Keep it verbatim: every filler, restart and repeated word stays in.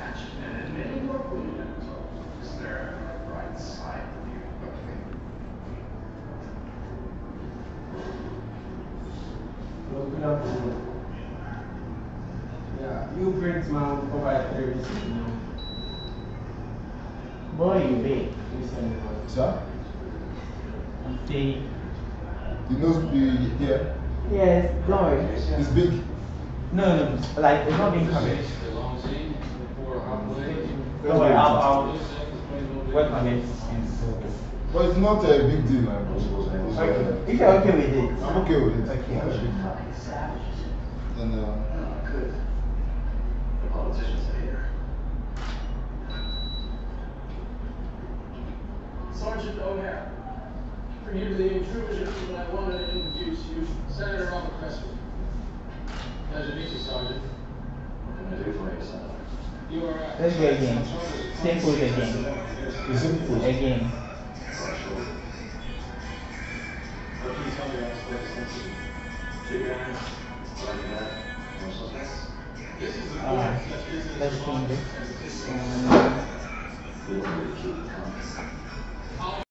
And it may work with you. Is there a right side of you? Okay. Open up. Yeah, you print man over three receipt now. Boy, you big. Listen, Sir? You see? The nose be here? Yes, don't worry. It's big. No, no, like it's not being covered. Don't worry, I'll, I'll work on it. But it's not a big deal, man. Okay. If you're okay with it. I'm okay with it. Okay. And, uh, Good. The politicians are here. Sergeant O'Hara, forgive the intrusion, but I wanted to introduce you, Senator Robert Cresswell. Pleasure to meet you, Sergeant. What can I do for you, Senator? You are. Uh, Let's go again. Same pose again. the same food. Again. What can you tell me about this place? Shake your hands. Like that. Merciless. This is the Uh, let's change it. Um, Feel free to keep it coming.